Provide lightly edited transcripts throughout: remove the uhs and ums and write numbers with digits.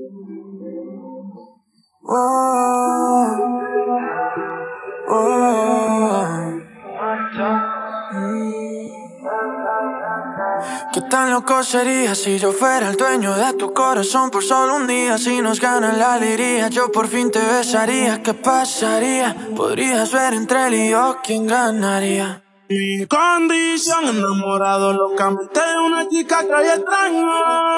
Oh, oh. ¿Qué tan loco sería si yo fuera el dueño de tu corazón por solo un día? Si nos gana la alegría, yo por fin te besaría. ¿Qué pasaría? Podrías ver entre él y yo quién ganaría. Mi condición, enamorado locamente de una chica que hoy extraño,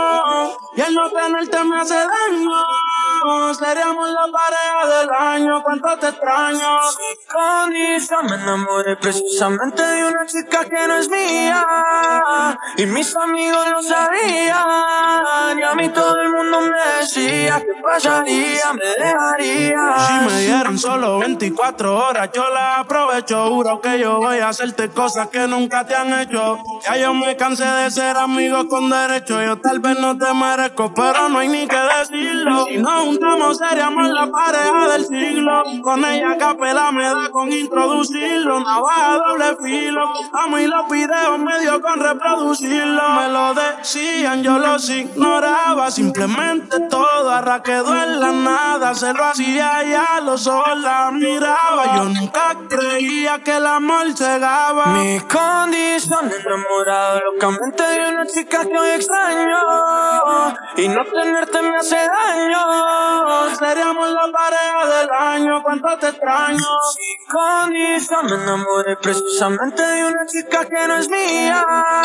y el no tenerte me hace daño. Seríamos la pareja del año, cuánto te extraño. Mi condición, me enamoré precisamente de una chica que no es mía, y mis amigos lo sabían, y a mí todo el mundo me decía ¿qué pasaría? Me dejaría. Si me dieran solo 24 horas, yo las aprovecho. Juro que yo voy a hacerte cosas que nunca te han hecho. Ya yo me cansé de ser amigo con derecho. Yo tal vez no te merezco, pero no hay ni que decirlo. Si nos juntamos seríamos la pareja del siglo. Con ella capela me da con introducirlo. Navaja doble filo. Amo y los videos medio con reproducirlo. Me lo decían, yo los ignoraba. Simplemente todo arraquedó en la nada. Se lo hacía y a los ojos la miraba. Yo nunca creía que el amor cegaba. Mi condición, enamorado locamente de una chica que hoy extraño, y no tenerte me hace daño. Seríamos la pareja del año, cuánto te extraño. Mi condición, me enamoré precisamente de una chica que no es mía,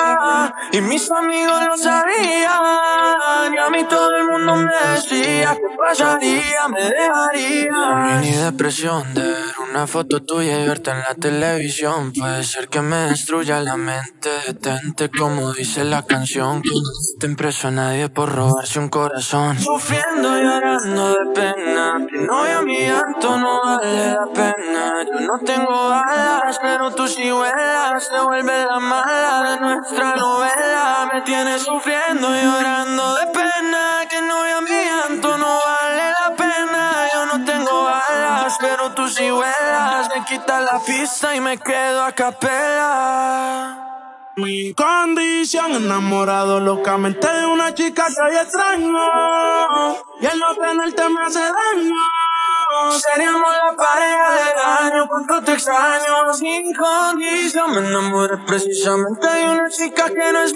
y mis amigos lo sabían, y a mí todo el mundo me decía ¿qué pasaría? Me dejaría. Ni depresión de ver una foto tuya y verte en la televisión. Puede ser que me destruya la mente. Detente como dice la canción, que no te impreso a nadie por robarse un corazón. Sufriendo y llorando de pena, que novio mi llanto no vale la pena. Yo no tengo alas, pero tú sí vuelas. Se vuelve la mala de nuestra novela. Me tienes sufriendo y llorando de pena, que novio mi llanto no vale la pena. Yo no tengo alas, pero tú sí vuelas. Me quita la pista y me quedo a capela. Mi condición, enamorado locamente de una chica que hoy extraño, y el no tenerte me hace daño. Seríamos la pareja del año, cuánto te extraño. Sin condición me enamoré precisamente de una chica que no es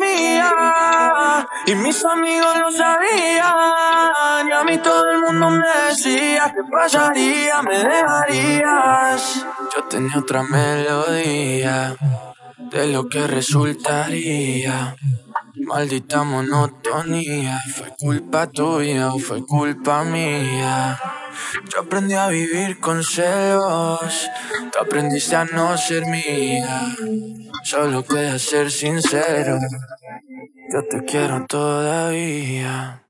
mía, y mis amigos lo sabían, y a mí todo el mundo me decía ¿qué pasaría? Me dejarías. Yo tenía otra melodía de lo que resultaría. Maldita monotonía, ¿fue culpa tuya o fue culpa mía? Yo aprendí a vivir con celos, tú aprendiste a no ser mía. Solo queda ser sincero, yo te quiero todavía.